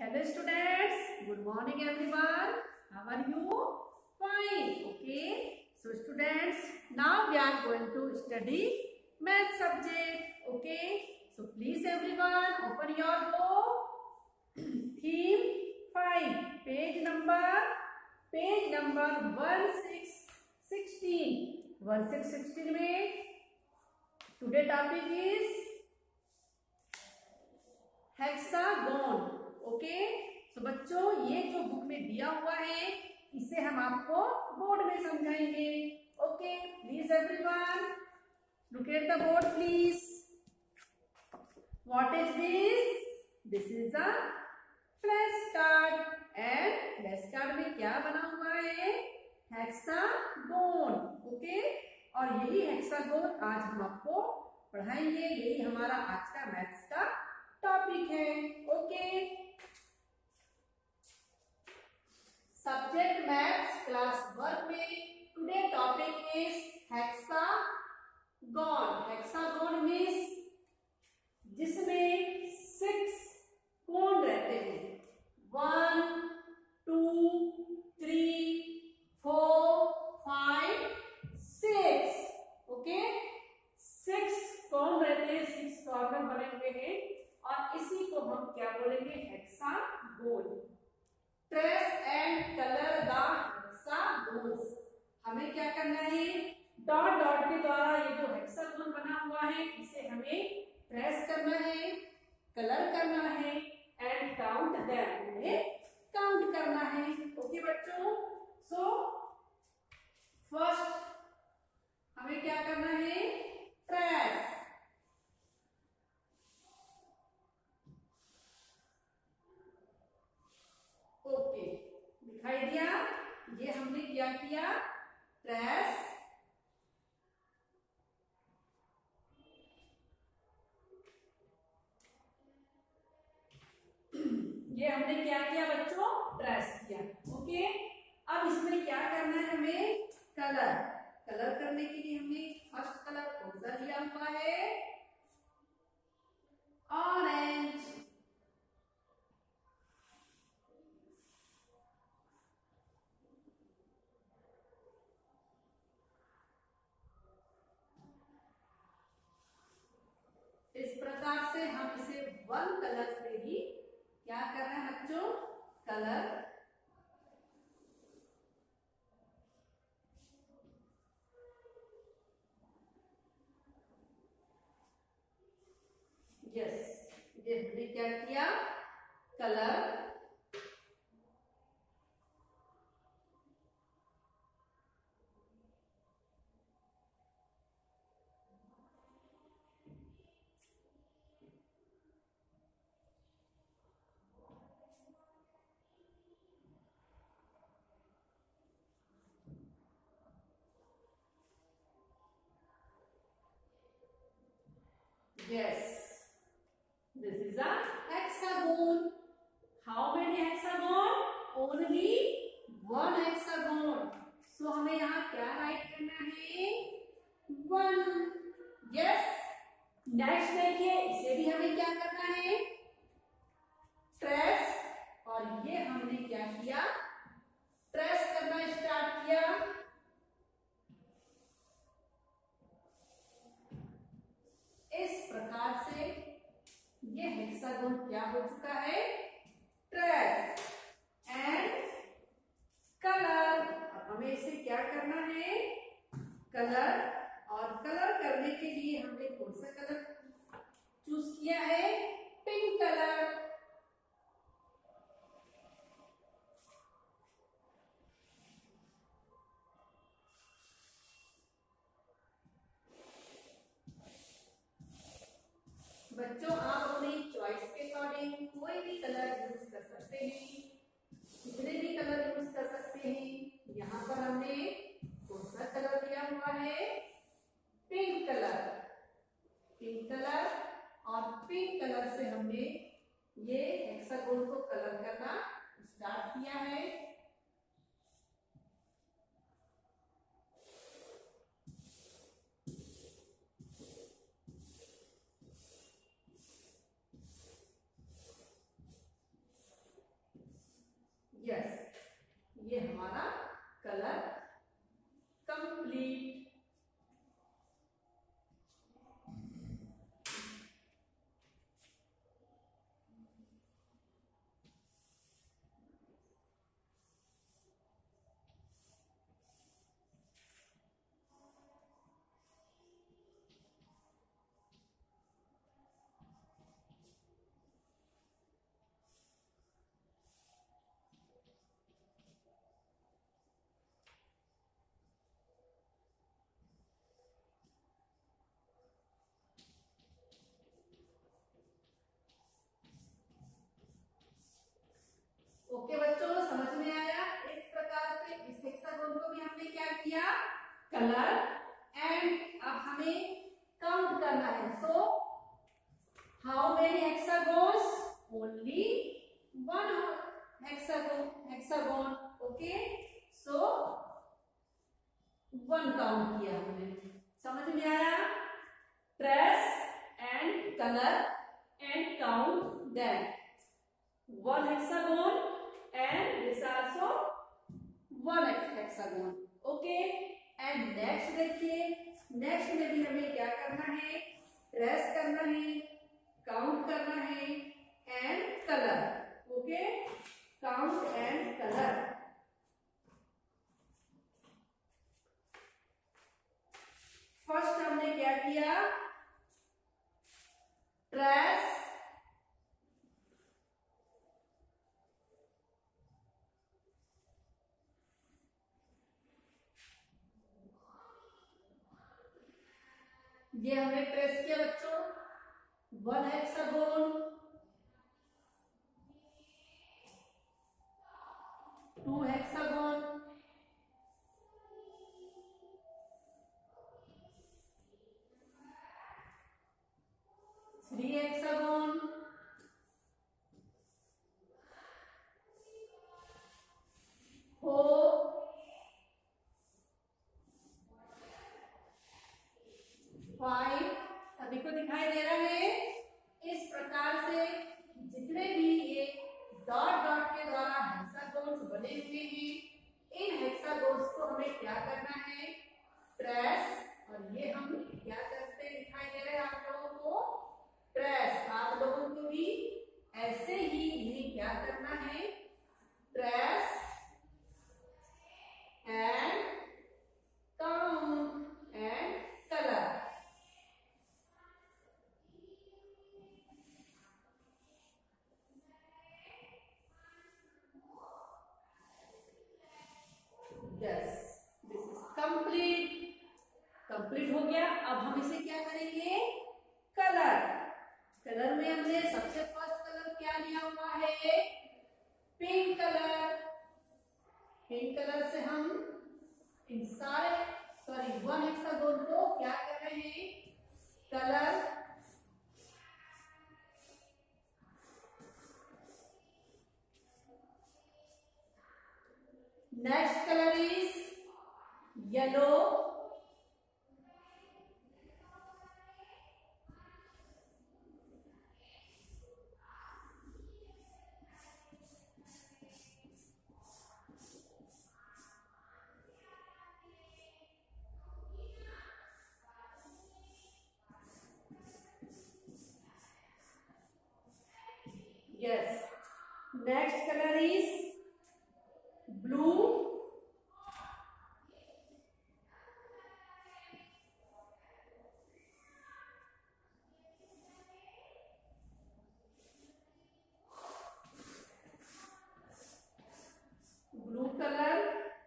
Hello students, good morning everyone. How are you? Fine. Okay. So students, now we are going to study math subject. Okay. So please everyone open your book. Theme 5. Page number 1616. 1616 में today topic is hexagon. Okay. So बच्चों, ये जो book में दिया हुआ है इसे हम आपको बोर्ड में समझाएंगे. Okay. Please everyone look at the board please. What is this? This is a flash card. And flash card में क्या बना हुआ है? हेक्सागोन. ओके. और यही हेक्सागोन आज हम आपको पढ़ाएंगे. यही हमारा आज का मैथ्स का टॉपिक है. ओके. सब्जेक्ट मैथ्स क्लास 1 में today topic is hexagon. Hexagon means जिसमें 6 कोण रहते हैं. 1 2 3 4 5 6. ओके. 6 कोण रहते हैं, 6 कॉर्नर बने हुए हैं और इसी को हम क्या बोलेंगे? Hexagon. Trace and colour the hexagons. हमें क्या करना है? डॉट डॉट के द्वारा ये जो हेक्सागोन बना हुआ है इसे हमें ट्रेस करना है, कलर करना है एंड काउंट देम. उन्हें काउंट करना है. ओके बच्चों. सो फर्स्ट हमें क्या करना है? ट्रेस. ओके. दिखाई दिया? ये हमने क्या किया? ट्रेस. ये हमने क्या किया बच्चों? ट्रेस किया. ओके. अब इसमें क्या करना है हमें? कलर. कलर करने के लिए हमने फर्स्ट कलर कौन सा लिया हुआ है? ऑरेंज. इस प्रकार से हम इसे वन कलर से ही क्या कर रहे हैं बच्चों? कलर. यस. ये हमने क्या किया? Colour. Yes, this is a hexagon. How many hexagon? Only one hexagon. So हमें यहाँ क्या राइट करना है? 1. Yes. नेक्स्ट देखिए, इसे भी हमें क्या करना है? ट्रेस. और ये हमने क्या किया? ट्रेस करना स्टार्ट किया. इस प्रकार से ये हेक्सागोन क्या हो चुका है? Trace and colour. अब हमें इसे क्या करना है? कलर. और कलर करने के लिए हमने कौन सा कलर चूज किया है? Pink colour. बच्चों, आप अपनी चॉइस के अकॉर्डिंग कोई भी कलर यूज कर सकते हैं, कितने भी कलर यूज कर सकते हैं. यहाँ पर हमने कौन सा कलर लिया हुआ है? Pink colour. Pink colour. और पिंक कलर से हमने ये हेक्सागोन को कलर करना स्टार्ट किया है. कलर एंड अब हमें काउंट करना है. So how many hexagons? Only one hexagon. Okay, so one count किया हमने. समझ में आया? Trace and colour and count them. One hexagon and this also one hexagon. Okay, and next देखिए, next में भी हमें क्या करना है? ट्रेस करना है, काउंट करना है and colour. Okay, count and colour. First हमने क्या किया? ट्रेस, ये हमने ट्रेस किया बच्चों. One hexagon, two hexagon, three hexagon, four, five. सभी को दिखाई दे रहा है? इस प्रकार से जितने भी ये डॉट डॉट के द्वारा हेक्सागोन्स बने हुए हैं, इन हेक्सागोन्स को हमें क्या करना है? ट्रेस. और ये हम क्या करते दिखाई दे रहे हैं आप लोगों को? ट्रेस. आप लोगों को भी ऐसे ही इन्हें क्या करना है? Trace and count and colour. Yes, this is complete. Complete हो गया. अब हम इसे क्या करेंगे? कलर. कलर में हमने सबसे फर्स्ट कलर क्या लिया हुआ है? Pink colour. पिंक कलर से हम इन सारे वन हेक्सागोन को क्या कर रहे हैं? Colour. Next colour is yellow. Yes. Next color is blue. Blue color.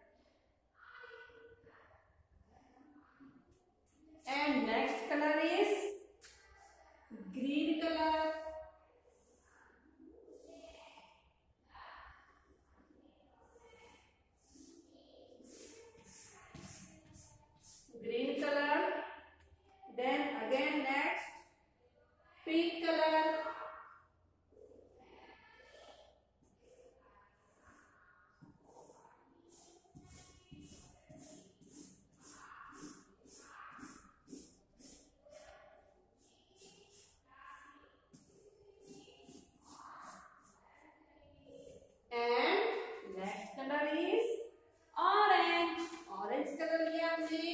And next color is green color. Green color. Then again next pink color. And next color is orange. Orange color लिया हमने.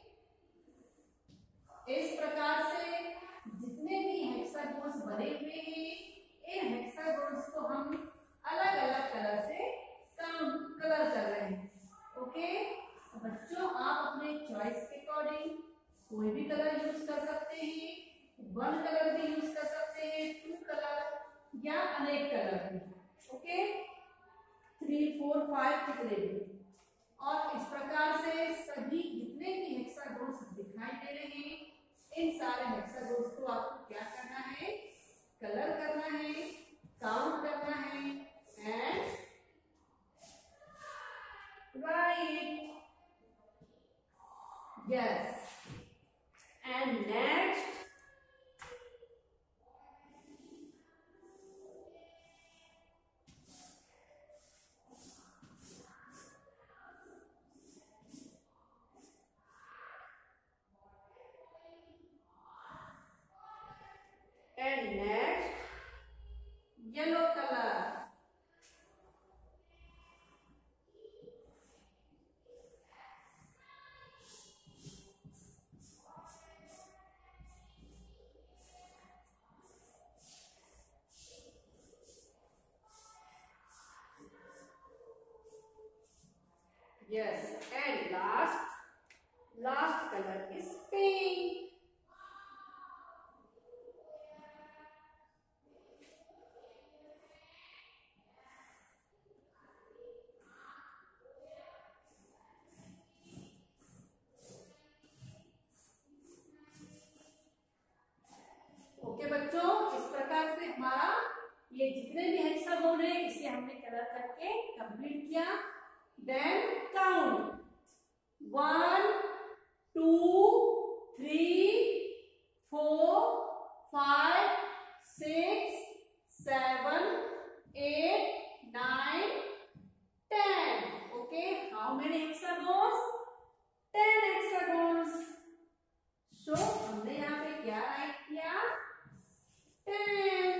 इस प्रकार से जितने भी हेक्सागोन्स बने हुए हैं, इन हेक्सागोन्स को हम अलग अलग कलर से कलर कर रहे हैं. ओके, बच्चों आप अपने चॉइस के अकॉर्डिंग कोई भी कलर यूज कर सकते हैं. वन कलर भी यूज कर सकते हैं, टू कलर या अनेक कलर भी. ओके, 3, 4, 5 कितने भी. और इस प्रकार से सभी जितने भी हेक्सागोन्स दिखाई दे रहे हैं, इन सारे हेक्सागोन्स को आपको क्या करना है? कलर करना है, काउंट करना है and write. Yellow colour, yes, and last color is pink. Okay बच्चों, इस प्रकार से हमारा ये जितने भी हेक्सागोन है इसे हमने कलर करके कंप्लीट किया। Then count 1 2 3 4 5 6 7 8 9 10. Okay, how many hexagons? 10 hexagons. So हमने यहाँ पे क्या राइट किया? 10.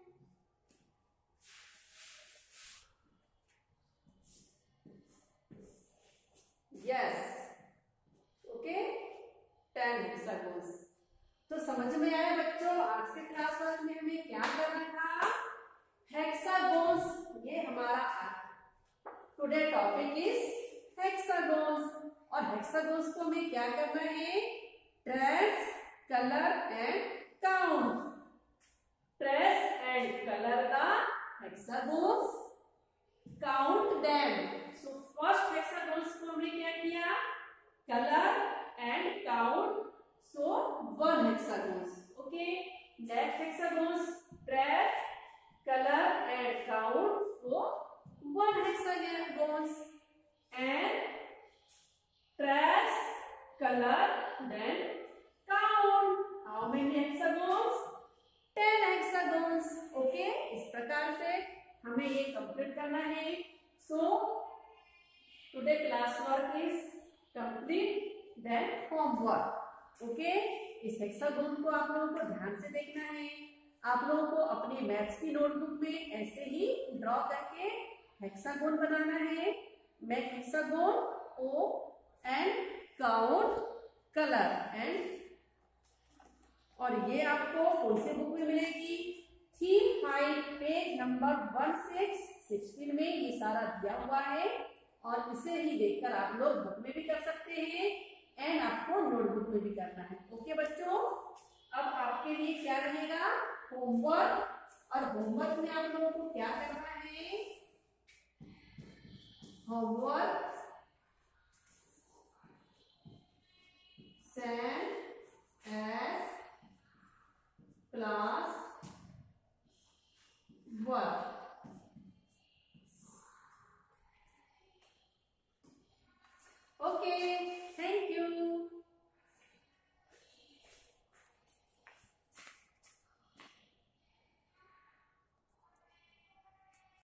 Yes. Okay, 10 hexagons. तो समझ में आया बच्चों, आज के क्लास वर्क में हमें क्या करना था? हेक्सागोन्स, ये हमारा टुडे टॉपिक इज हेक्सागोन्स। और हेक्सागोन्स को हमें क्या करना है? Trace, colour and count. Trace and colour the hexagons, count them. So first hexagons को हमने क्या किया? Colour and count, so 1 hexagons. Okay, next hexagons, trace, color and count, so 1 hexagons, and trace, color then count. How many hexagons? 10 hexagons. Okay, इस प्रकार से हमें ये complete करना है। So today class work is complete, then homework. Okay, इस hexagon को आप लोगों को ध्यान से देखना है। आप लोगों को अपनी मैथ्स की नोटबुक में ऐसे ही ड्रॉ करके हेक्सागोन बनाना है। मेक हेक्सागोन, ओ एंड काउंट, कलर एंड, और ये आपको कौन से बुक में मिलेगी? थीम 5 पेज नंबर 1616 में ये सारा दिया हुआ है, और इसे ही देखकर आप लोग बुक में भी कर सकते हैं एंड आपको नोटबुक में भी करना है। ओके बच्चों, अब आपके लिए क्या रहेगा? होमवर्क। और होमवर्क में आप लोगों को क्या करना है? Homework send as class work. Okay,